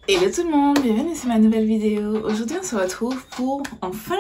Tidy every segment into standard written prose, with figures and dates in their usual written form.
Hello tout le monde, bienvenue sur ma nouvelle vidéo. Aujourd'hui on se retrouve pour enfin,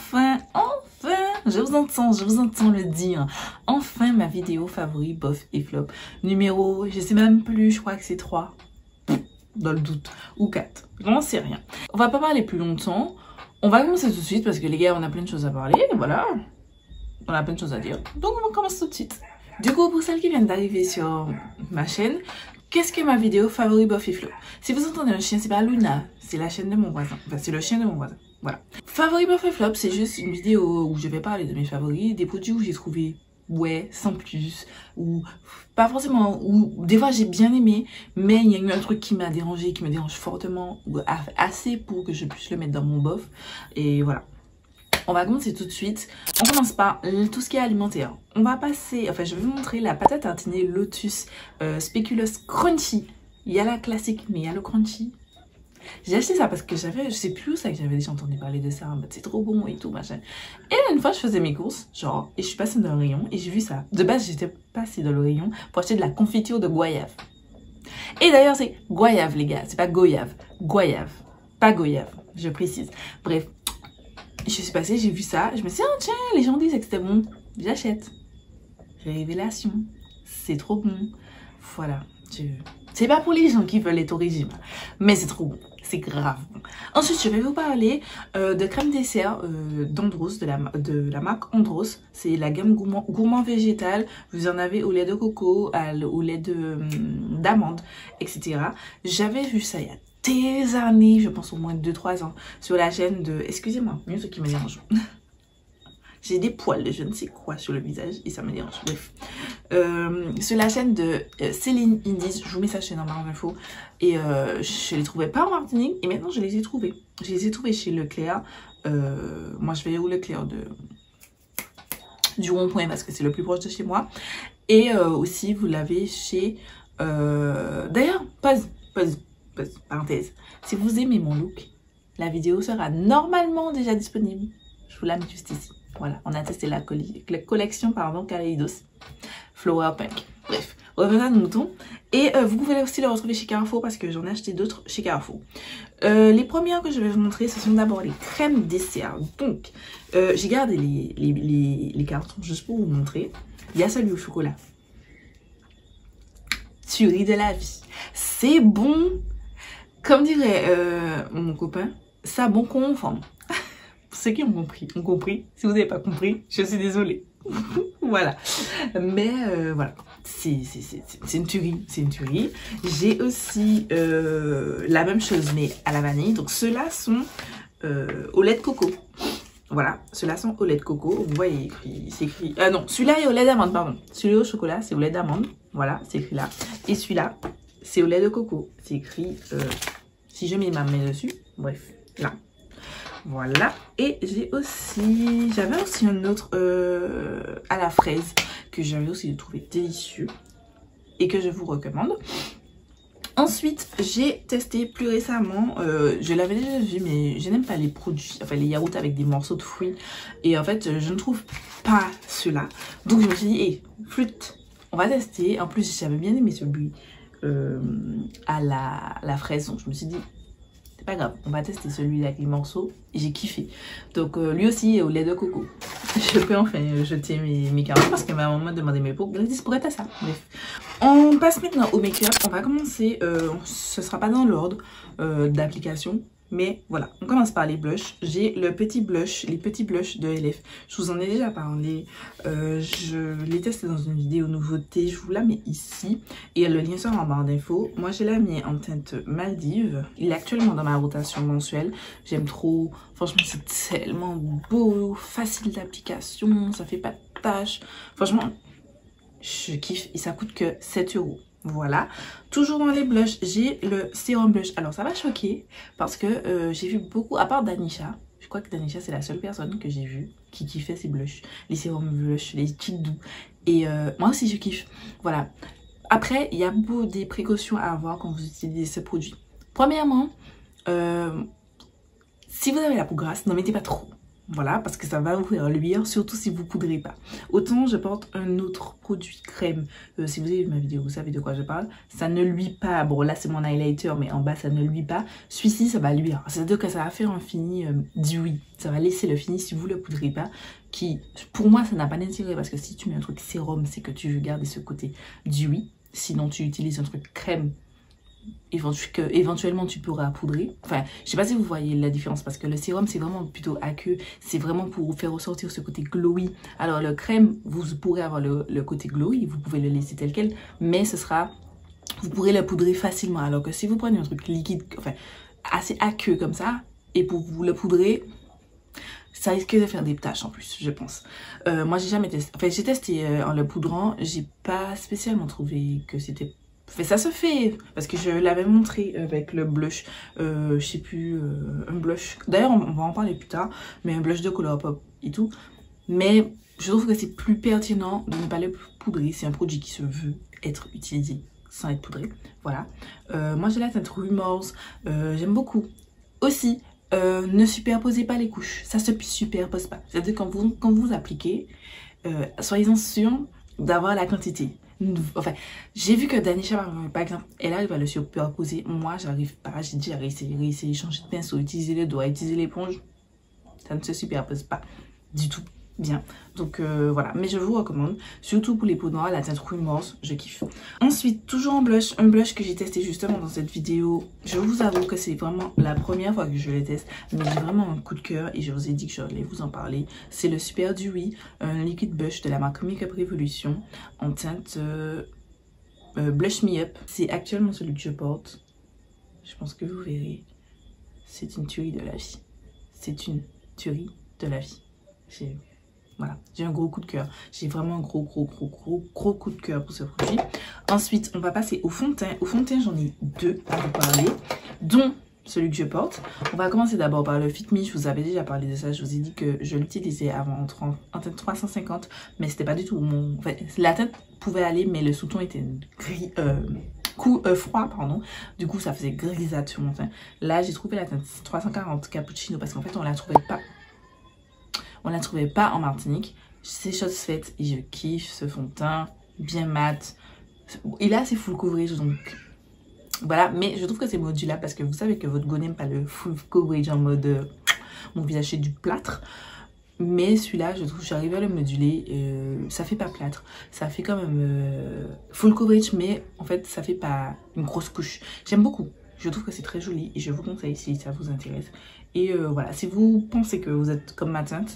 je vous entends le dire, enfin ma vidéo favori bof et flop. Numéro, je sais même plus, je crois que c'est 3, dans le doute, ou 4, je n'en sais rien. On va pas parler plus longtemps, on va commencer tout de suite parce que les gars on a plein de choses à parler, voilà. On a plein de choses à dire, donc on va commencer tout de suite. Du coup, pour celles qui viennent d'arriver sur ma chaîne, qu'est-ce que ma vidéo favori bof et flop? Si vous entendez un chien, c'est pas Luna, c'est la chaîne de mon voisin. Enfin, c'est le chien de mon voisin. Voilà. Favori bof et flop, c'est juste une vidéo où je vais parler de mes favoris, des produits où j'ai trouvé ouais, sans plus, ou pas forcément, ou des fois j'ai bien aimé, mais il y a eu un truc qui m'a dérangé, qui me dérange fortement, ou assez pour que je puisse le mettre dans mon bof. Et voilà. On va commencer tout de suite. On commence par tout ce qui est alimentaire. On va passer, enfin je vais vous montrer la pâte à tartiner Lotus Speculoos Crunchy. Il y a la classique, mais il y a le crunchy. J'ai acheté ça parce que j'avais, je sais plus où ça que j'avais déjà entendu parler de ça. C'est trop bon et tout machin. Et une fois je faisais mes courses, genre, et je suis passée dans le rayon et j'ai vu ça. De base j'étais passée dans le rayon pour acheter de la confiture de goyave. Et d'ailleurs c'est goyave les gars, c'est pas goyave. Goyave, pas goyave, je précise. Bref. Je suis passée, j'ai vu ça, je me suis dit, oh tiens, les gens disaient que c'était bon, j'achète. Révélation, c'est trop bon. Voilà, c'est pas pour les gens qui veulent être au régime, mais c'est trop bon, c'est grave bon. Ensuite, je vais vous parler de crème dessert d'Andros, de la marque Andros. C'est la gamme gourmand végétal. Vous en avez au lait de coco, au lait d'amande, etc. J'avais vu ça il y a des années, je pense au moins 2-3 ans, sur la chaîne de... Excusez-moi, mieux ce qui me dérange. J'ai des poils de je ne sais quoi sur le visage et ça me dérange. Bref. Sur la chaîne de Céline Indies, je vous mets ça chez Normal Info. Et je les trouvais pas en Martinique et maintenant je les ai trouvés. Je les ai trouvés chez Leclerc. Moi je vais au Leclerc du rond-point parce que c'est le plus proche de chez moi. Et aussi vous l'avez chez... D'ailleurs, parenthèse, si vous aimez mon look, la vidéo sera normalement déjà disponible. Je vous la mets juste ici. Voilà, on a testé la collection Kaleidos Flower Punk. Bref, revenons à nos moutons. Et vous pouvez aussi le retrouver chez Carrefour parce que j'en ai acheté d'autres chez Carrefour. Les premières que je vais vous montrer, ce sont d'abord les crèmes dessert. Donc, j'ai gardé les cartons juste pour vous montrer. Il y a celui au chocolat. Tuerie de la vie. C'est bon. Comme dirait mon copain, ça bon qu'on forme. Pour ceux qui ont compris. Si vous n'avez pas compris, je suis désolée. Voilà. Mais voilà, c'est une tuerie. C'est une tuerie. J'ai aussi la même chose, mais à la vanille. Donc ceux-là sont au lait de coco. Voilà, ceux-là sont au lait de coco. Vous voyez, c'est écrit... non, celui-là est au lait d'amande, pardon. Celui-là au chocolat, c'est au lait d'amande. Voilà, c'est écrit là. Et celui-là, c'est au lait de coco. C'est écrit... si je mets ma main dessus, bref, là. Voilà. Et j'avais aussi un autre à la fraise que j'avais aussi trouvé délicieux et que je vous recommande. Ensuite, j'ai testé plus récemment, je l'avais déjà vu, mais je n'aime pas les produits, enfin les yaourts avec des morceaux de fruits. Et en fait, je ne trouve pas ceux-là. Donc je me suis dit, hé, flûte, on va tester. En plus, j'avais bien aimé celui à la fraise. Donc je me suis dit, c'est pas grave, on va tester celui avec les morceaux. Et j'ai kiffé. Donc lui aussi est au lait de coco. Je peux enfin jeter mes carottes parce que ma maman m'a demandé mes pots. Pourquoi t'as ça? Bref. On passe maintenant au make-up. On va commencer, ce sera pas dans l'ordre d'application. Mais voilà, on commence par les blushs. J'ai les petits blushs de LF. Je vous en ai déjà parlé. Je les testé dans une vidéo nouveauté. Je vous la mets ici. Et le lien sera en barre d'infos. Moi, j'ai la mis en teinte Maldives. Il est actuellement dans ma rotation mensuelle. J'aime trop. Franchement, c'est tellement beau. Facile d'application. Ça fait pas de taches. Franchement, je kiffe. Et ça coûte que 7 €. Voilà, toujours dans les blushs, j'ai le sérum blush. Alors ça va choquer parce que j'ai vu beaucoup, à part Danisha, je crois que Danisha c'est la seule personne que j'ai vue qui kiffait ces blushs, les sérums blush, les cheeks doux. Et moi aussi je kiffe. Voilà. Après, il y a beaucoup des précautions à avoir quand vous utilisez ce produit. Premièrement, si vous avez la peau grasse, n'en mettez pas trop. Voilà, parce que ça va vous faire luire, surtout si vous poudrez pas. Autant je porte un autre produit crème. Si vous avez vu ma vidéo, vous savez de quoi je parle. Ça ne luit pas. Bon, là, c'est mon highlighter, mais en bas, ça ne luit pas. Celui-ci, ça va luire. C'est-à-dire que ça va faire un fini dewy. Ça va laisser le fini si vous le poudrez pas. Qui, pour moi, ça n'a pas d'intérêt. Parce que si tu mets un truc sérum, c'est que tu veux garder ce côté dewy. Sinon, tu utilises un truc crème. Éventuellement tu pourras poudrer. Enfin, je sais pas si vous voyez la différence parce que le sérum c'est vraiment plutôt aqueux, c'est vraiment pour faire ressortir ce côté glowy. Alors le crème, vous pourrez avoir le côté glowy, vous pouvez le laisser tel quel, mais ce sera, vous pourrez le poudrer facilement. Alors que si vous prenez un truc liquide, enfin assez aqueux comme ça, et pour vous le poudrer, ça risque de faire des taches en plus, je pense. Moi j'ai jamais testé, enfin j'ai testé en le poudrant, j'ai pas spécialement trouvé que c'était... Enfin, ça se fait, parce que je l'avais montré avec le blush, je sais plus, un blush, d'ailleurs on va en parler plus tard, mais un blush de Colourpop et tout, mais je trouve que c'est plus pertinent de ne pas le poudrer, c'est un produit qui se veut être utilisé sans être poudré, voilà. Moi j'ai la teinte Rumors, j'aime beaucoup. Aussi, ne superposez pas les couches, ça se superpose pas, c'est-à-dire quand vous appliquez, soyez-en sûrs d'avoir la quantité. Enfin, j'ai vu que Danisha, par exemple, elle arrive à le superposer. Moi, j'arrive pas. J'ai déjà réessayé, changer de pinceau, utiliser les doigts, utiliser l'éponge. Ça ne se superpose pas du tout bien. Donc voilà, mais je vous recommande, surtout pour les peaux noires, la teinte Rumors, je kiffe. Ensuite, toujours en blush, un blush que j'ai testé justement dans cette vidéo. Je vous avoue que c'est vraiment la première fois que je le teste, mais j'ai vraiment un coup de cœur et je vous ai dit que j'allais vous en parler. C'est le Super Dewy, un liquid blush de la marque Makeup Revolution en teinte Blush Me Up. C'est actuellement celui que je porte. Je pense que vous verrez, c'est une tuerie de la vie. C'est une tuerie de la vie. Voilà, j'ai un gros coup de cœur. J'ai vraiment un gros coup de cœur pour ce produit. Ensuite, on va passer au fond de teint. Au fond de teint, j'en ai deux à vous parler, dont celui que je porte. On va commencer d'abord par le Fit Me. Je vous avais déjà parlé de ça. Je vous ai dit que je l'utilisais avant en teinte 350, mais c'était pas du tout mon... Enfin, la teinte pouvait aller, mais le sous-ton était gris... froid, pardon. Du coup, ça faisait grisâtre sur mon teint. Là, j'ai trouvé la teinte 340 Cappuccino parce qu'en fait, on la trouvait pas. On la trouvait pas en Martinique. C'est chose faite et je kiffe ce fond de teint bien mat. Il est assez full coverage donc voilà. Mais je trouve que c'est modulable parce que vous savez que votre go n'aime pas le full coverage en mode mon visage c'est du plâtre. Mais celui-là, je trouve que j'arrive à le moduler. Ça fait pas plâtre. Ça fait quand même full coverage, mais en fait, ça fait pas une grosse couche. J'aime beaucoup. Je trouve que c'est très joli et je vous conseille si ça vous intéresse. Et voilà, si vous pensez que vous êtes comme ma teinte,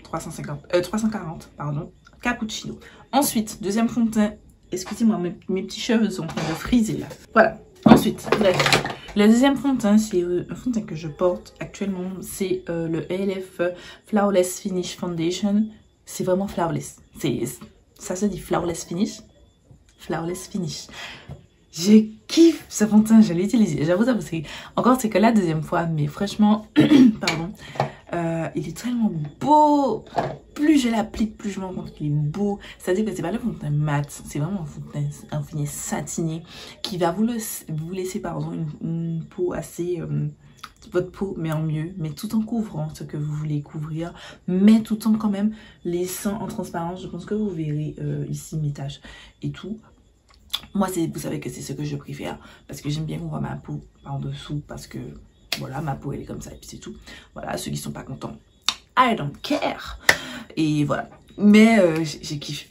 340, pardon, Cappuccino. Ensuite, deuxième fond de teint. Excusez-moi, mes petits cheveux sont en train de friser là. Voilà. Ensuite, bref. Le deuxième fond de teint, c'est un fond de teint que je porte actuellement. C'est le ELF Flawless Finish Foundation. C'est vraiment flawless. Ça se dit Flawless Finish. Flawless Finish. Je kiffe ce fond de teint, je l'ai utilisé. J'avoue ça parce que encore c'est que la deuxième fois, mais franchement, pardon, il est tellement beau. Plus je l'applique, plus je me rends compte qu'il est beau. C'est-à-dire que c'est pas le fond de teint mat, c'est vraiment un fond de teint, un fini satiné qui va vous laisser pardon une peau assez votre peau mais en mieux, mais tout en couvrant ce que vous voulez couvrir, mais tout en quand même laissant en transparence. Je pense que vous verrez ici mes taches et tout. Moi, vous savez que c'est ce que je préfère parce que j'aime bien qu'on voit ma peau par dessous parce que voilà, ma peau elle est comme ça et puis c'est tout. Voilà, ceux qui sont pas contents, I don't care. Et voilà, mais je kiffe,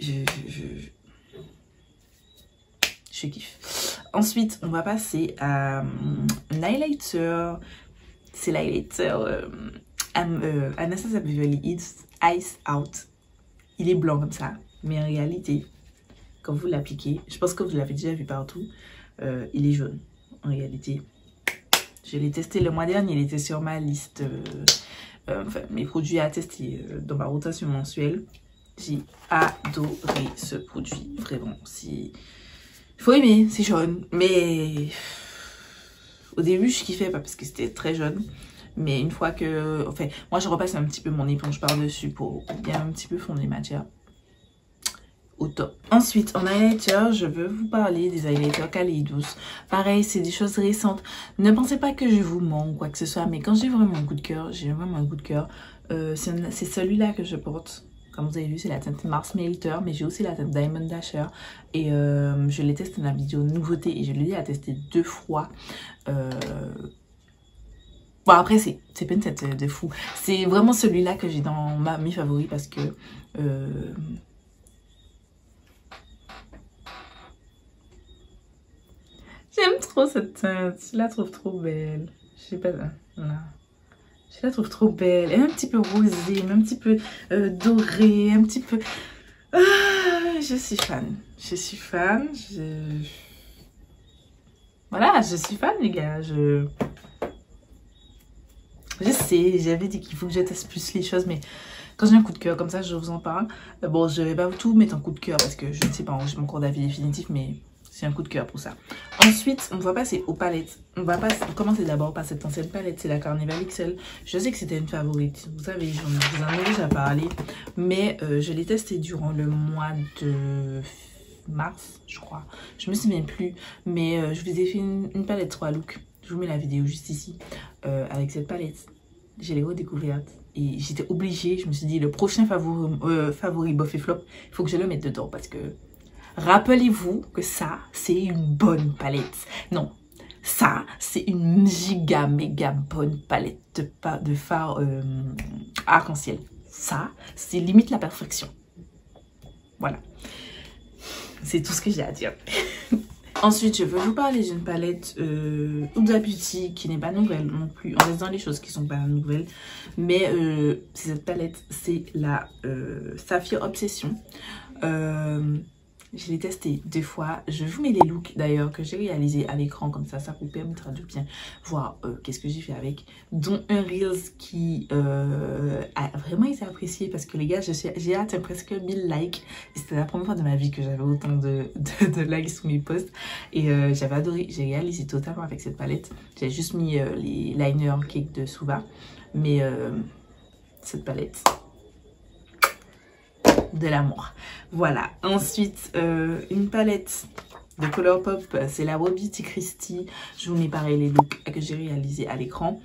je kiffe. Ensuite, on va passer à un highlighter. C'est l'highlighter Anastasia Beverly Hills Ice Out. Il est blanc comme ça, mais en réalité, quand vous l'appliquez, je pense que vous l'avez déjà vu partout, il est jaune. En réalité, je l'ai testé le mois dernier, il était sur ma liste, enfin mes produits à tester dans ma rotation mensuelle. J'ai adoré ce produit, vraiment. Il faut aimer, c'est jaune, mais au début je kiffais pas parce que c'était très jaune. Mais une fois que, enfin, moi je repasse un petit peu mon éponge par dessus pour bien un petit peu fondre les matières. au top. Ensuite, en highlighter, je veux vous parler des highlighters Kaleidos. Pareil, c'est des choses récentes. Ne pensez pas que je vous mens ou quoi que ce soit, mais quand j'ai vraiment un coup de cœur, j'ai vraiment un coup de cœur. C'est celui-là que je porte. Comme vous avez vu, c'est la teinte Mars Melter, mais j'ai aussi la teinte Diamond Dasher. Et je l'ai testé dans la vidéo nouveauté et je l'ai testé 2 fois. Bon, après, c'est pas une tête de fou. C'est vraiment celui-là que j'ai dans mes favoris parce que... j'aime trop cette teinte. Je la trouve trop belle. Je sais pas... Là. Je la trouve trop belle. Elle est un petit peu rosée, mais un petit peu dorée, un petit peu... je suis fan. Je suis fan. Voilà, je suis fan, les gars. Je sais, j'avais dit qu'il faut que je teste plus les choses, mais quand j'ai un coup de cœur comme ça, je vous en parle. Bon, je vais pas tout mettre en coup de cœur parce que je ne sais pas, j'ai mon cours d'avis définitif, mais c'est un coup de cœur pour ça. Ensuite, on va passer aux palettes. On va commencer d'abord par cette ancienne palette, c'est la Carnival XL. Je sais que c'était une favorite, vous savez, j'en ai déjà parlé, mais je l'ai testée durant le mois de mars, je crois. Je me souviens plus, mais je vous ai fait une palette 3 looks. Je vous mets la vidéo juste ici, avec cette palette. Je l'ai redécouverte et j'étais obligée, je me suis dit, le prochain favori bof et flop, il faut que je le mette dedans parce que... Rappelez-vous que ça, c'est une bonne palette. Non, ça, c'est une giga méga bonne palette de fard arc-en-ciel. Ça, c'est limite la perfection. Voilà. C'est tout ce que j'ai à dire. Ensuite, je veux vous parler d'une palette Huda Beauty qui n'est pas nouvelle non plus. On reste dans les choses qui sont pas nouvelles. Mais cette palette, c'est la Saphir Obsession. Je l'ai testé 2 fois. Je vous mets les looks d'ailleurs que j'ai réalisé à l'écran. Comme ça vous permettra de bien voir qu'est-ce que j'ai fait avec. Dont un Reels qui a vraiment été apprécié parce que les gars, j'ai atteint presque 1000 likes. Et c'était la première fois de ma vie que j'avais autant de likes sous mes posts. Et j'avais adoré. J'ai réalisé totalement avec cette palette. J'ai juste mis les liners cake de Suva. Mais cette palette... de l'amour. Voilà. Ensuite, une palette de Colourpop, c'est la Beauty Christie. Je vous mets pareil les looks que j'ai réalisés à l'écran.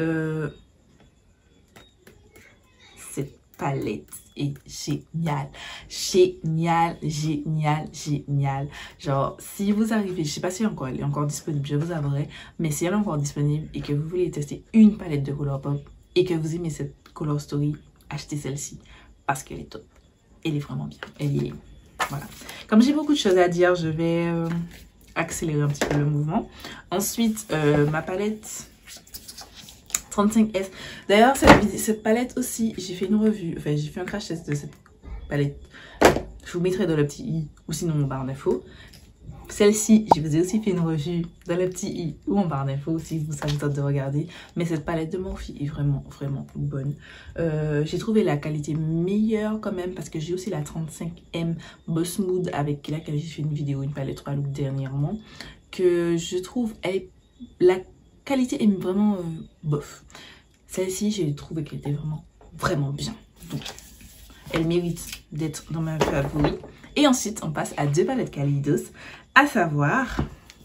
Cette palette est géniale. Géniale, géniale, géniale. Genre, si vous arrivez, je sais pas si elle est encore disponible, je vous avouerai, mais si elle est encore disponible et que vous voulez tester une palette de Colourpop et que vous aimez cette Color Story, achetez celle-ci parce qu'elle est top. Elle est vraiment bien. Elle est... Voilà. Comme j'ai beaucoup de choses à dire, je vais accélérer un petit peu le mouvement. Ensuite, ma palette 35S. D'ailleurs, cette palette aussi, j'ai fait une revue. Enfin, j'ai fait un crash test de cette palette. Je vous mettrai dans le petit i ou sinon en barre d'infos. Celle-ci, je vous ai aussi fait une revue dans le petit i ou en barre d'infos si ça vous tente de regarder. Mais cette palette de Morphe est vraiment, vraiment bonne. J'ai trouvé la qualité meilleure quand même parce que j'ai aussi la 35M Boss Mood avec laquelle j'ai fait une vidéo, une palette 3 looks dernièrement. Que je trouve, la qualité est vraiment bof. Celle-ci, j'ai trouvé qu'elle était vraiment, vraiment bien. Donc, elle mérite d'être dans ma favori. Et ensuite, on passe à 2 palettes Kaleidos, à savoir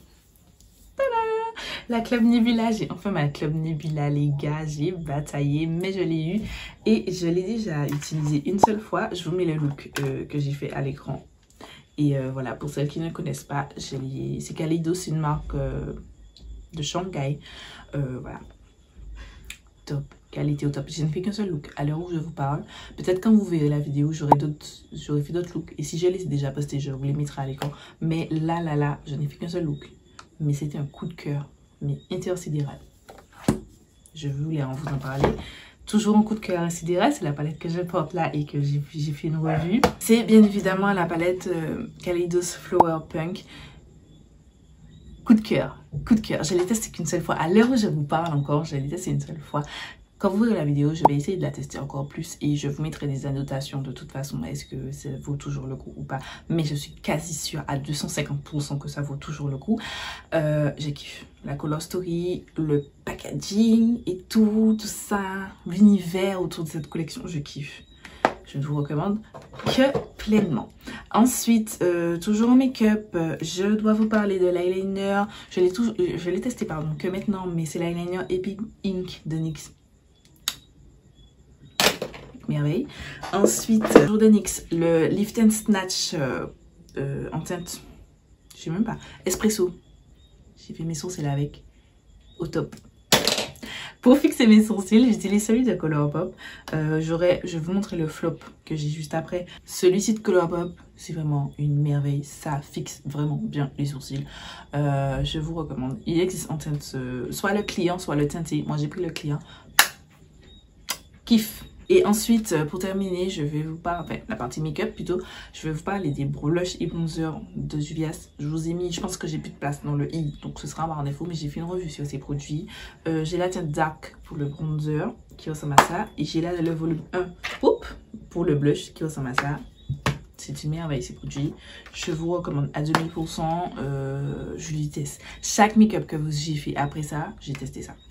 la Club Nebula. J'ai enfin ma Club Nebula, les gars. J'ai bataillé, mais je l'ai eu. Et je l'ai déjà utilisé une seule fois. Je vous mets le look que j'ai fait à l'écran. Et voilà, pour celles qui ne connaissent pas, c'est Kaleidos, c'est une marque de Shanghai. Voilà. Top. Qualité au top. Je ne fais qu'un seul look à l'heure où je vous parle. Peut-être quand vous verrez la vidéo, j'aurai fait d'autres looks. Et si je les ai déjà postés, je vous les mettrai à l'écran. Mais là, je n'ai fait qu'un seul look. Mais c'était un coup de cœur, mais intersidéral. Je voulais vous en parler. Toujours un coup de cœur intersidéral, c'est la palette que je porte là et que j'ai fait une revue. C'est bien évidemment la palette Kaleidos Flower Punk. Coup de cœur, coup de cœur. Je l'ai testé qu'une seule fois. À l'heure où je vous parle encore, je l'ai testé une seule fois. Quand vous verrez la vidéo, je vais essayer de la tester encore plus et je vous mettrai des annotations de toute façon. Est-ce que ça vaut toujours le coup ou pas? Mais je suis quasi sûre à 250% que ça vaut toujours le coup. Je kiffe la Color Story, le packaging et tout ça, l'univers autour de cette collection, je kiffe. je ne vous recommande que pleinement. Ensuite, toujours en make-up, je dois vous parler de l'eyeliner. Je l'ai testé pardon que maintenant, mais c'est l'eyeliner Epic Ink de NYX. Merveille. Ensuite, toujours de NYX, le Lift and Snatch en teinte, je sais même pas, espresso. J'ai fait mes sourcils avec, au top. Pour fixer mes sourcils, j'utilise celui de Colourpop. Je vais vous montrer le flop que j'ai juste après. Celui-ci de Colourpop, c'est vraiment une merveille. Ça fixe vraiment bien les sourcils. Je vous recommande. Il existe en teinte, soit le client, soit le teinté. Moi, j'ai pris le client. Kiff. Et ensuite, pour terminer, je vais vous parler, enfin la partie make-up plutôt, je vais vous parler des blushs et bronzers de Juvia's. Je vous ai mis, je pense que j'ai plus de place dans le i, donc ce sera par défaut, mais j'ai fait une revue sur ces produits. J'ai la teinte dark pour le bronzer qui ressemble à ça, et j'ai là le volume 1 pour le blush qui ressemble à ça. C'est une merveille ces produits. Je vous recommande à 2000%. Je les teste. Chaque make-up que j'ai fait après ça, j'ai testé ça.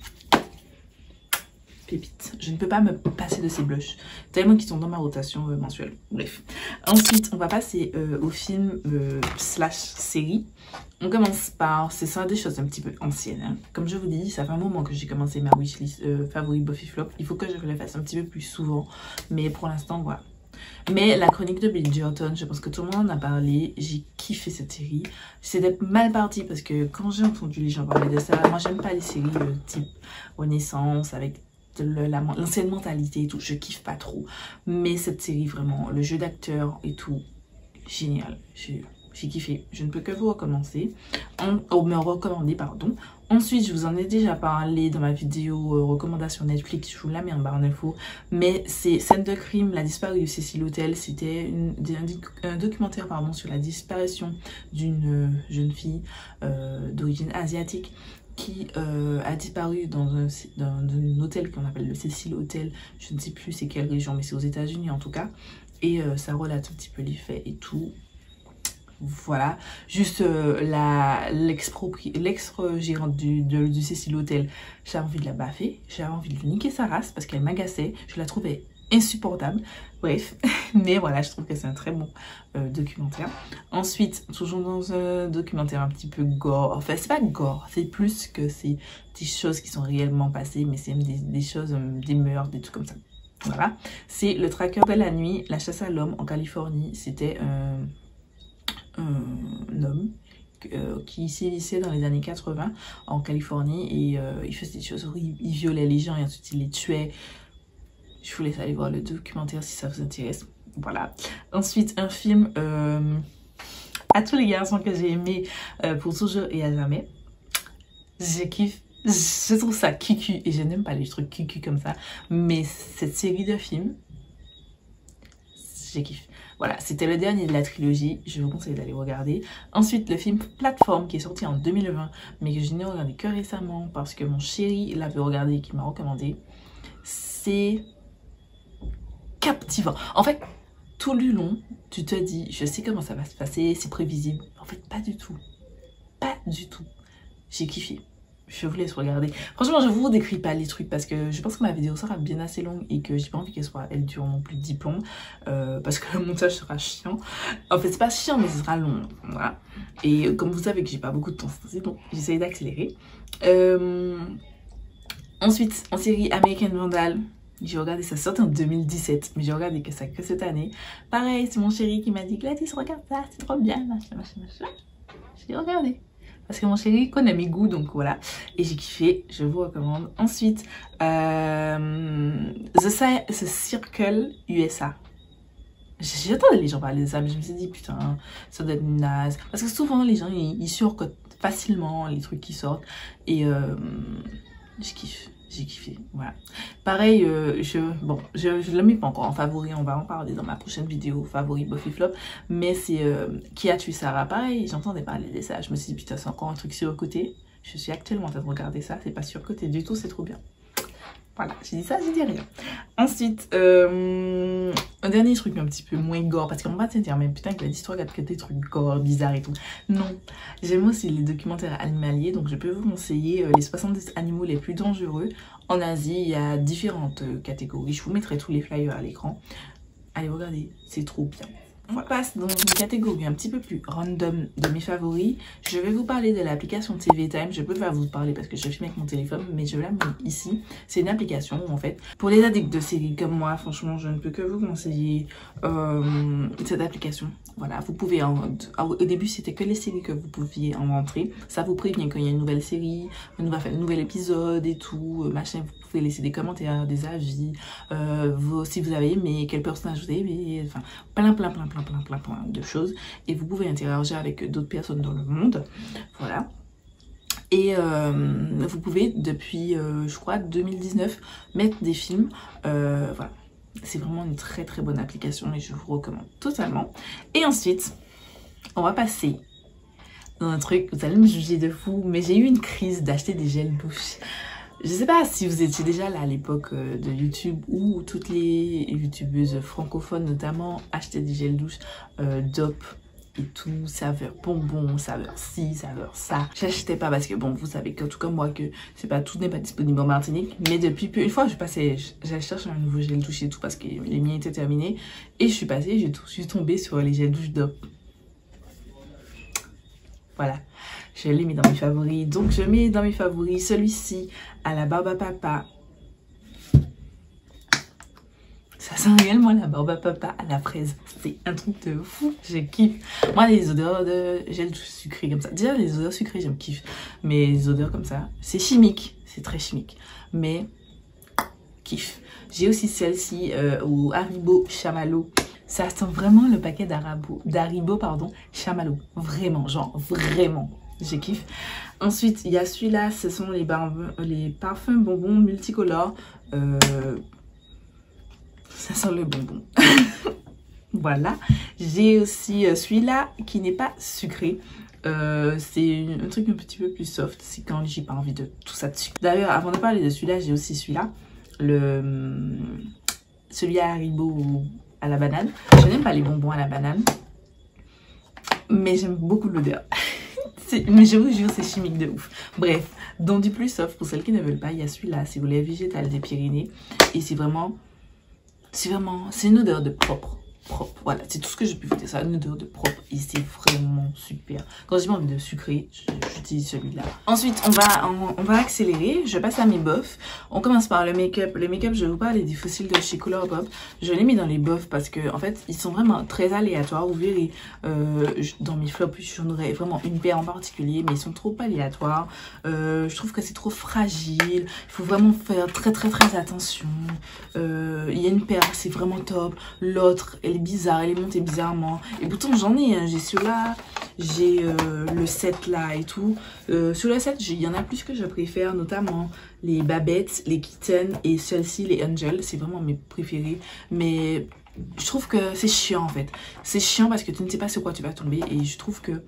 Pépite. Je ne peux pas me passer de ces blushs, tellement qu'ils sont dans ma rotation mensuelle. Bref. Ensuite, on va passer au film slash série. On commence par, c'est ça des choses un petit peu anciennes. Hein. Comme je vous dis, ça fait un moment que j'ai commencé ma wishlist favori Buffy Flop. Il faut que je le fasse un petit peu plus souvent. Mais pour l'instant, voilà. Mais la chronique de Bridgerton, je pense que tout le monde en a parlé. J'ai kiffé cette série. C'était mal parti parce que quand j'ai entendu les gens parler de ça, moi j'aime pas les séries type Renaissance avec l'ancienne mentalité et tout, je kiffe pas trop, mais cette série vraiment, le jeu d'acteur et tout, génial, j'ai kiffé, je ne peux que vous recommencer, me recommander pardon. Ensuite, je vous en ai déjà parlé dans ma vidéo recommandation Netflix, je vous la mets en barre d'infos, mais c'est Scène de crime, la disparue de Cecil Hotel. C'était un documentaire pardon sur la disparition d'une jeune fille d'origine asiatique qui a disparu dans un hôtel qu'on appelle le Cecil Hotel. Je ne sais plus c'est quelle région, mais c'est aux États-Unis en tout cas. Et ça relate un petit peu les faits et tout. Voilà. Juste l'ex-gérante du Cecil Hotel, j'avais envie de la baffer. J'avais envie de lui niquer sa race parce qu'elle m'agaçait. Je la trouvais insupportable. Bref, mais voilà, je trouve que c'est un très bon documentaire. Ensuite, toujours dans un documentaire un petit peu gore, enfin c'est pas gore, c'est plus que c'est des choses qui sont réellement passées, mais c'est des choses, des meurtres, des trucs comme ça. Voilà, c'est le tracker de la nuit, la chasse à l'homme en Californie. C'était un homme qui s'initiait dans les années 80 en Californie et il faisait des choses horribles, il violait les gens et ensuite il les tuait. Je vous laisse aller voir le documentaire si ça vous intéresse. Voilà. Ensuite, un film à tous les garçons que j'ai aimé pour toujours et à jamais. Je kiffe. Je trouve ça cucu et je n'aime pas les trucs cucu comme ça. Mais cette série de films, je kiffe. Voilà, c'était le dernier de la trilogie. Je vous conseille d'aller regarder. Ensuite, le film Plateforme qui est sorti en 2020, mais que je n'ai regardé que récemment parce que mon chéri l'avait regardé et qui m'a recommandé. C'est captivant. En fait, tout le long, tu te dis, je sais comment ça va se passer, c'est prévisible. En fait, pas du tout. Pas du tout. J'ai kiffé. Je vous laisse regarder. Franchement, je vous décris pas les trucs parce que je pense que ma vidéo sera bien assez longue et que j'ai pas envie qu'elle dure non plus 10 plombs parce que le montage sera chiant. En fait, c'est pas chiant, mais ce sera long. Voilà. Et comme vous savez que j'ai pas beaucoup de temps, c'est bon, j'essaye d'accélérer. Ensuite, en série American Vandal, j'ai regardé ça, sorti en 2017, mais j'ai regardé que ça que cette année. Pareil, c'est mon chéri qui m'a dit, Gladys, regarde ça, c'est trop bien, machin. J'ai regardé. Parce que mon chéri connaît mes goûts, donc voilà. Et j'ai kiffé, je vous recommande. Ensuite, The Circle USA. J'attendais les gens parler de ça, mais je me suis dit, putain, ça doit être naze. Parce que souvent, les gens, ils surcotent facilement les trucs qui sortent. Et je kiffe. J'ai kiffé, voilà. Pareil, je le mets pas encore en favori, on va en parler dans ma prochaine vidéo favori Buffy Flop. Mais c'est Qui a tué Sarah, pareil, j'entendais parler de ça. Je me suis dit, putain, c'est encore un truc sur le côté. Je suis actuellement en train de regarder ça, c'est pas sur le côté du tout, c'est trop bien. Voilà, j'ai dit ça, j'ai dit rien. Ensuite, un dernier truc un petit peu moins gore, parce qu'on va te dire, mais putain, que l'histoire regarde que des trucs gore, bizarres et tout. Non, j'aime aussi les documentaires animaliers, donc je peux vous conseiller les 70 animaux les plus dangereux. En Asie, il y a différentes catégories, je vous mettrai tous les flyers à l'écran. allez regarder, c'est trop bien. On passe dans une catégorie un petit peu plus random de mes favoris. Je vais vous parler de l'application TV Time. Je peux pas vous parler parce que je filme avec mon téléphone, mais je vais la mettre ici. C'est une application en fait. Pour les addicts de séries comme moi, franchement, je ne peux que vous conseiller cette application. Voilà, vous pouvez au début c'était que les séries que vous pouviez en rentrer. Ça vous prévient quand il y a une nouvelle série, un nouvel épisode et tout, machin. Vous pouvez laisser des commentaires, des avis, si vous avez aimé, quel personnage vous avez aimé, enfin plein de choses. Et vous pouvez interagir avec d'autres personnes dans le monde. Voilà. Et vous pouvez depuis je crois 2019 mettre des films. Voilà. C'est vraiment une très très bonne application et je vous recommande totalement. Et ensuite, on va passer dans un truc, vous allez me juger de fou, mais j'ai eu une crise d'acheter des gels douche. Je sais pas si vous étiez déjà là à l'époque de YouTube où toutes les youtubeuses francophones notamment achetaient des gels douche DOP et tout, saveur bonbon, saveur ci, saveur ça. J'achetais pas parce que bon, vous savez que tout comme moi que tout n'est pas disponible en Martinique. Mais depuis peu, une fois j'allais chercher un nouveau gel douche et tout parce que les miens étaient terminés. Et je suis passée, je suis tombée sur les gels douche DOP. Voilà, je l'ai mis dans mes favoris. Donc je mets dans mes favoris celui-ci à la barbe à papa. Ça sent réellement la barbe à papa à la fraise. C'est un truc de fou. Je kiffe. Moi, les odeurs de gel sucré comme ça. Déjà, les odeurs sucrées, je me kiffe. Mais les odeurs comme ça, c'est chimique. C'est très chimique. Mais, kiffe. J'ai aussi celle-ci au Haribo Chamallow. Ça sent vraiment le paquet d'Haribo, pardon, Chamallow. Vraiment, genre, vraiment. Je kiffe. Ensuite, il y a celui-là. Ce sont les parfums bonbons multicolores. Ça sent le bonbon. Voilà. J'ai aussi celui-là qui n'est pas sucré. C'est un truc un petit peu plus soft. C'est quand j'ai pas envie de tout ça dessus. D'ailleurs, avant de parler de celui-là, j'ai aussi celui-là. Celui à Haribo à la banane. Je n'aime pas les bonbons à la banane. Mais j'aime beaucoup l'odeur. Mais je vous jure, c'est chimique de ouf. Bref, dans du plus soft, pour celles qui ne veulent pas, il y a celui-là. C'est au lait végétal des Pyrénées. Et c'est vraiment... c'est une odeur de propre. Voilà, c'est tout ce que je peux vous dire. Ça, une odeur de propre et c'est vraiment super. Quand j'ai pas envie de sucrer, j'utilise celui-là. Ensuite, on va accélérer. Je passe à mes bofs. On commence par le make-up. Le make-up, je vais vous parler des fossiles de chez Colourpop. Je les mets dans les bofs parce que en fait, ils sont vraiment très aléatoires. Vous verrez, dans mes flops, j'en aurais vraiment une paire en particulier, mais ils sont trop aléatoires. Je trouve que c'est trop fragile. Il faut vraiment faire très attention. Il y a une paire, c'est vraiment top. L'autre, elle est bizarre, elle est montée bizarrement. Et pourtant, j'en ai, hein. J'ai ceux-là, j'ai le set là et tout. Sur le set, il y en a plus que je préfère, notamment les Babettes, les Kitten et celles-ci, les Angel. C'est vraiment mes préférés. Mais je trouve que c'est chiant en fait. C'est chiant parce que tu ne sais pas sur quoi tu vas tomber. Et je trouve que...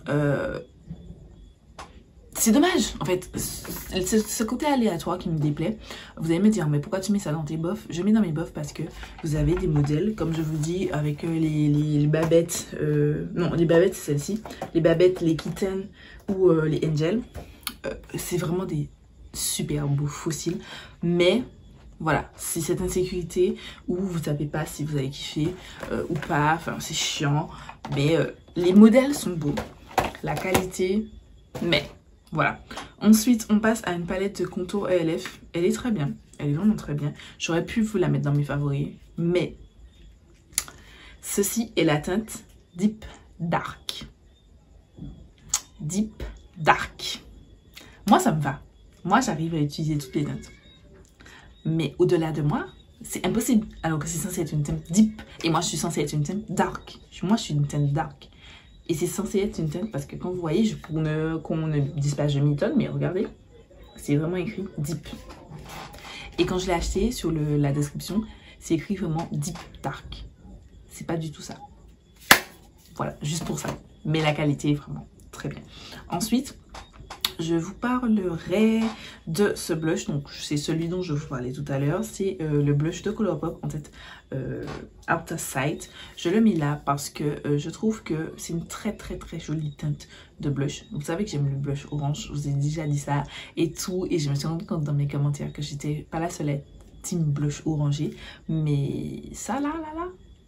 c'est dommage, en fait, ce côté aléatoire qui me déplaît. Vous allez me dire, mais pourquoi tu mets ça dans tes bofs? Je mets dans mes bofs parce que vous avez des modèles, comme je vous dis, avec les Babettes, non, les Babettes, c'est celle-ci, les Babettes, les Kitten ou les Angel. C'est vraiment des super beaux fossiles, mais voilà, c'est cette insécurité où vous savez pas si vous avez kiffé ou pas, enfin, c'est chiant, mais les modèles sont beaux, la qualité, mais... Voilà. Ensuite, on passe à une palette de contour ELF. Elle est très bien. Elle est vraiment très bien. J'aurais pu vous la mettre dans mes favoris. Mais, ceci est la teinte Deep Dark. Deep Dark. Moi, ça me va. Moi, j'arrive à utiliser toutes les teintes. Mais au-delà de moi, c'est impossible. Alors que c'est censé être une teinte Deep. Et moi, je suis censée être une teinte Dark. Moi, je suis une teinte Dark. Et c'est censé être une teinte parce que quand vous voyez, qu'on ne dise pas je m'étonne, mais regardez, c'est vraiment écrit Deep. Et quand je l'ai acheté, sur la description, c'est écrit vraiment Deep Dark. C'est pas du tout ça. Voilà, juste pour ça. Mais la qualité est vraiment très bien. Ensuite, je vous parlerai de ce blush. Donc, c'est celui dont je vous parlais tout à l'heure. C'est le blush de Colourpop, en fait, Outer Sight. Je le mets là parce que je trouve que c'est une très jolie teinte de blush. Vous savez que j'aime le blush orange. Je vous ai déjà dit ça et tout. Et je me suis rendu compte dans mes commentaires que j'étais pas la seule team blush orangé. Mais ça, là,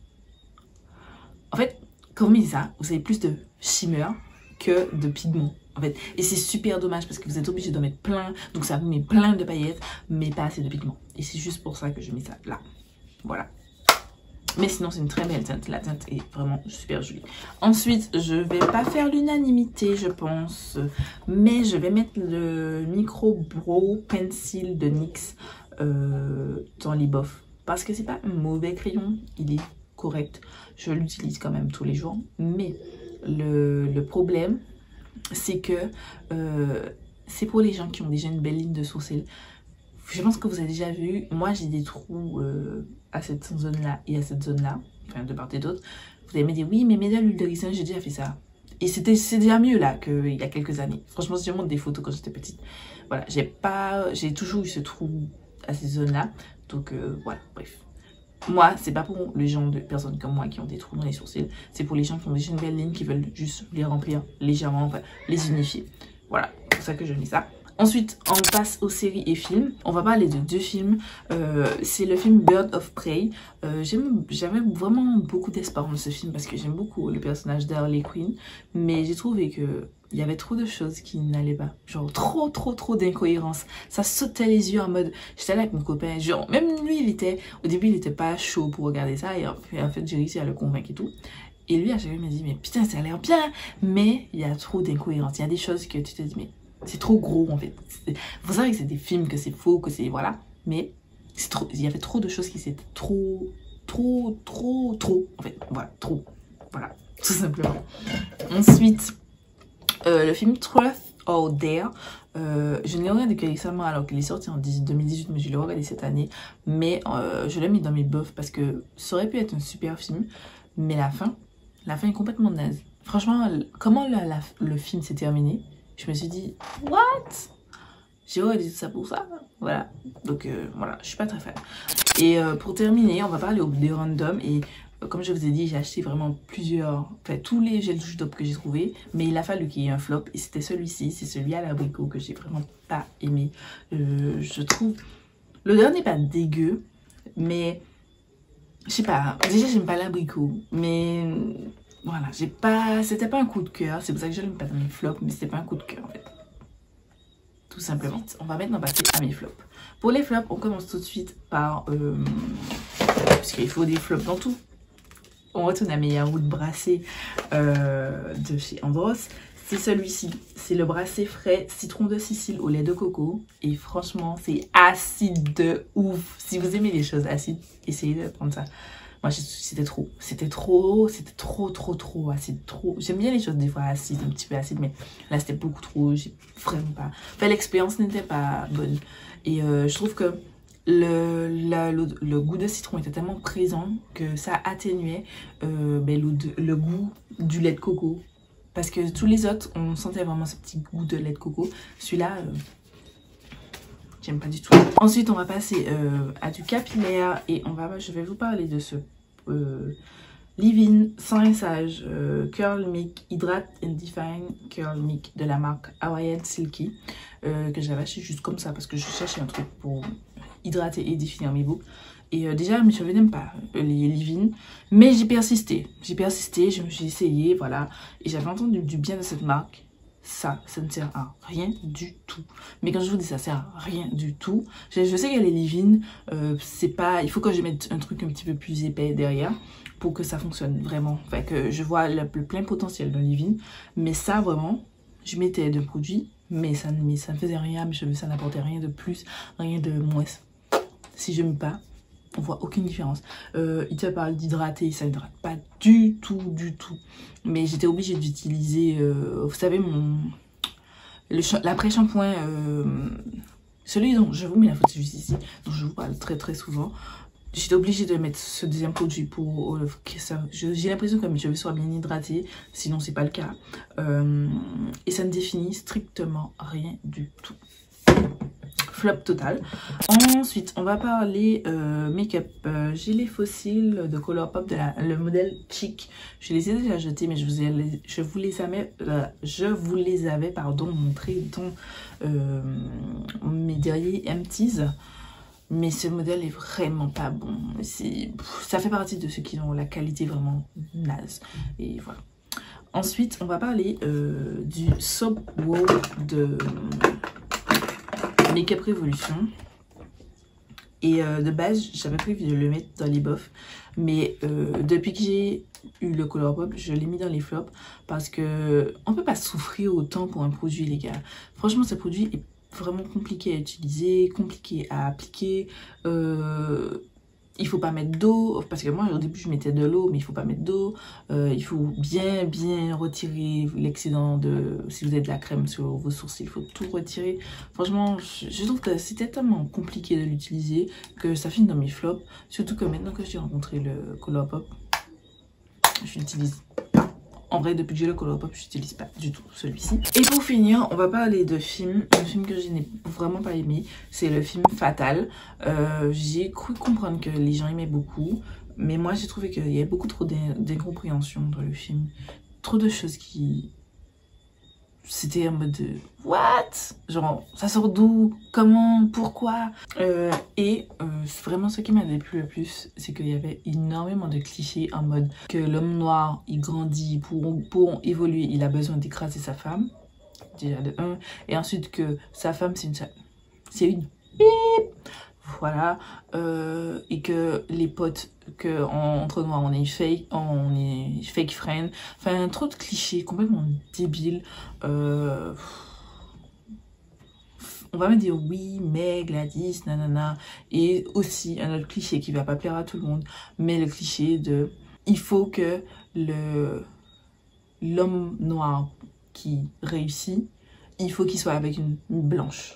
En fait, quand vous mettez ça, vous avez plus de shimmer que de pigments. En fait, et c'est super dommage parce que vous êtes obligé d'en mettre plein, donc ça vous met plein de paillettes, mais pas assez de pigments. Et c'est juste pour ça que je mets ça là. Voilà. Mais sinon, c'est une très belle teinte. La teinte est vraiment super jolie. Ensuite, je vais pas faire l'unanimité, je pense. Mais je vais mettre le Micro Brow Pencil de NYX dans les bofs. Parce que c'est pas un mauvais crayon. Il est correct. Je l'utilise quand même tous les jours. Mais le problème, c'est que c'est pour les gens qui ont déjà une belle ligne de sourcils. Je pense que vous avez déjà vu, moi j'ai des trous à cette zone-là et à cette zone-là, enfin de part et d'autre. Vous allez me dire, oui, mais mets de l'huile de ricin, j'ai déjà fait ça. Et c'est déjà mieux là qu'il y a quelques années. Franchement, si je montre des photos quand j'étais petite. Voilà, j'ai toujours eu ce trou à ces zones-là. Donc voilà, bref. Moi, c'est pas pour les gens de personnes comme moi qui ont des trous dans les sourcils. C'est pour les gens qui ont déjà une belle ligne, qui veulent juste les remplir légèrement, enfin, les unifier. Voilà, c'est pour ça que je mets ça. Ensuite, on passe aux séries et films. On va parler de 2 films. C'est le film Bird of Prey. J'avais vraiment beaucoup d'espoir dans ce film parce que j'aime beaucoup le personnage d'Harley Quinn. Mais j'ai trouvé que il y avait trop de choses qui n'allaient pas. Genre trop d'incohérences. Ça sautait les yeux en mode... J'étais là avec mon copain. Genre, même lui, au début, il était pas chaud pour regarder ça. Et en fait, j'ai réussi à le convaincre et tout. Et lui, à chaque fois, il m'a dit, mais putain, ça a l'air bien. Mais il y a trop d'incohérences. Il y a des choses que tu te dis, mais... C'est trop gros en fait. Vous savez que c'est des films, que c'est faux, que c'est... Voilà. Mais il y avait trop de choses qui s'étaient trop... En fait, voilà, trop. Voilà, tout simplement. Ensuite, le film Truth or Dare. Je ne l'ai regardé que récemment alors qu'il est sorti en 2018, mais je l'ai regardé cette année. Mais je l'ai mis dans mes buffs parce que ça aurait pu être un super film. Mais la fin est complètement naze. Franchement, comment le film s'est terminé? Je me suis dit, what? J'ai regardé tout ça pour ça. Voilà. Donc, voilà, je suis pas très fan. Et pour terminer, on va parler des random. Et comme je vous ai dit, j'ai acheté vraiment enfin, tous les gels douche top que j'ai trouvé. Mais il a fallu qu'il y ait un flop. Et c'était celui-ci. C'est celui à l'abricot que j'ai vraiment pas aimé. Je trouve. L'odeur n'est pas dégueu. Mais, je sais pas. Déjà, j'aime pas l'abricot. Mais. Voilà, c'était pas un coup de cœur, c'est pour ça que je l'aime pas dans mes flops, mais c'était pas un coup de cœur en fait. Tout simplement. Ensuite, on va maintenant passer à mes flops. Pour les flops, on commence tout de suite par... parce qu'il faut des flops dans tout. On retourne à mes yaourts brassés de chez Andros. C'est celui-ci, c'est le brassé frais citron de Sicile au lait de coco. Et franchement, c'est acide de ouf. Si vous aimez les choses acides, essayez de prendre ça. Moi, c'était trop acide, trop. J'aime bien les choses des fois acides, un petit peu acides, mais là, c'était beaucoup trop. J'ai vraiment pas... Enfin, l'expérience n'était pas bonne. Et je trouve que le goût de citron était tellement présent que ça atténuait le goût du lait de coco. Parce que tous les autres, on sentait vraiment ce petit goût de lait de coco. Celui-là... j'aime pas du tout. Ensuite, on va passer à du capillaire et je vais vous parler de ce leave-in sans rinçage Curl Mic Hydrate and Define Curl Mic de la marque Hawaiian Silky que j'avais acheté juste comme ça parce que je cherchais un truc pour hydrater et définir mes boucles. Et déjà, mes cheveux n'aiment pas les leave-in, mais j'ai persisté, j'ai essayé, voilà. Et j'avais entendu du bien de cette marque. Ça ne sert à rien du tout. Mais quand je vous dis ça sert à rien du tout, je sais qu'il y a les leave-in, c'est pas... Il faut que je mette un truc un petit peu plus épais derrière pour que ça fonctionne vraiment. Enfin, que je vois le plein potentiel d'un leave-in. Mais ça, vraiment, je mettais de produits, mais ça ne faisait rien. Mes cheveux, ça n'apportait rien de plus, rien de moins. Si je mets pas, on voit aucune différence. Il te parle d'hydrater, ça n'hydrate pas du tout. Mais j'étais obligée d'utiliser, vous savez, l'après-shampoing, celui dont je vous mets la photo juste ici, dont je vous parle très souvent. J'étais obligée de mettre ce deuxième produit pour que ça... J'ai l'impression que mes cheveux soient bien hydratés, sinon c'est pas le cas. Et ça ne définit strictement rien du tout. Flop total. Ensuite, on va parler make-up. J'ai les fossiles de Colourpop de le modèle Chic. Je les ai déjà jetés, mais je vous les avais montré dans mes derniers empties. Mais ce modèle est vraiment pas bon. Ça fait partie de ceux qui ont la qualité vraiment naze. Et voilà. Ensuite, on va parler du Soap Wow de Makeup Revolution. Et de base, j'avais prévu de le mettre dans les bofs. Mais depuis que j'ai eu le Colourpop, je l'ai mis dans les flops. Parce que on peut pas souffrir autant pour un produit, les gars. Franchement, ce produit est vraiment compliqué à utiliser, compliqué à appliquer. Il faut pas mettre d'eau, parce que moi au début je mettais de l'eau, mais il faut pas mettre d'eau. Il faut bien retirer l'excédent de, si vous avez de la crème sur vos sourcils, il faut tout retirer. Franchement, je trouve que c'était tellement compliqué de l'utiliser que ça finit dans mes flops. Surtout que maintenant que j'ai rencontré le Colourpop, je l'utilise. En vrai, depuis que j'ai le Colourpop, je n'utilise pas du tout celui-ci. Et pour finir, on va parler de film. Un film que je n'ai vraiment pas aimé, c'est le film Fatal. J'ai cru comprendre que les gens aimaient beaucoup. Mais moi, j'ai trouvé qu'il y avait beaucoup trop d'incompréhension dans le film. Trop de choses qui... C'était en mode de... What? Genre, ça sort d'où? Comment? Pourquoi? Vraiment ce qui m'a déplu le plus, c'est qu'il y avait énormément de clichés en mode que l'homme noir, il grandit, pour évoluer, il a besoin d'écraser sa femme. Déjà de 1. Et ensuite que sa femme, c'est une bip. Voilà. Et que les potes, que entre noirs, on est fake friend. Enfin, trop de clichés complètement débiles. On va me dire oui, mais Gladys, nanana. Et aussi un autre cliché qui va pas plaire à tout le monde, mais le cliché de il faut que l'homme noir qui réussit, il faut qu'il soit avec une blanche.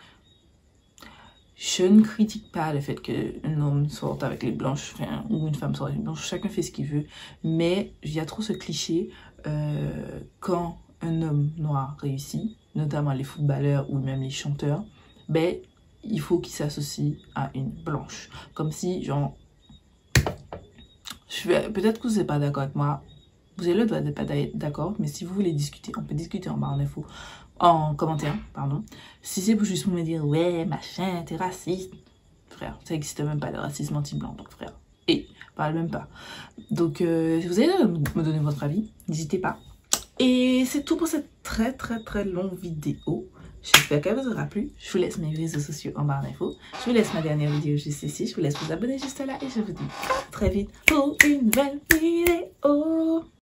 Je ne critique pas le fait qu'un homme sorte avec les blanches, enfin, ou une femme sorte avec les blanches, chacun fait ce qu'il veut, mais il y a trop ce cliché quand un homme noir réussit, notamment les footballeurs ou même les chanteurs, ben il faut qu'il s'associe à une blanche. Comme si, genre, peut-être que vous n'êtes pas d'accord avec moi, vous avez le droit d'être pas d'accord, mais si vous voulez discuter, on peut discuter en barre d'infos. En commentaire, pardon. Si c'est juste pour me dire, ouais, machin, t'es raciste. Frère, ça n'existe même pas de racisme anti-blanc, donc frère. Et, parle même pas. Donc, si vous avez me donner votre avis, n'hésitez pas. Et c'est tout pour cette très longue vidéo. J'espère qu'elle vous aura plu. Je vous laisse mes réseaux sociaux en barre d'infos. Je vous laisse ma dernière vidéo juste ici. Je vous laisse vous abonner juste là. Et je vous dis à très vite pour une nouvelle vidéo.